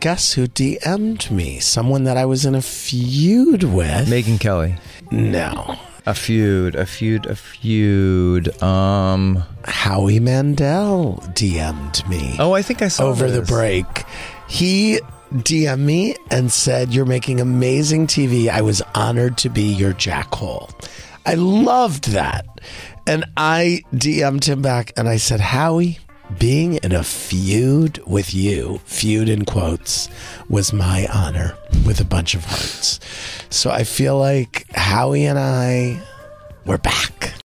guess who DM'd me? Someone that I was in a feud with. Megyn Kelly. No. A feud. Howie Mandel DM'd me. Oh, I think I saw over the break. He DM'd me and said, "You're making amazing TV. I was honored to be your Jackhole." I loved that. And I DM'd him back and I said, "Howie, being in a feud with you, feud in quotes, was my honor," with a bunch of hearts. So I feel like Howie and I, we're back.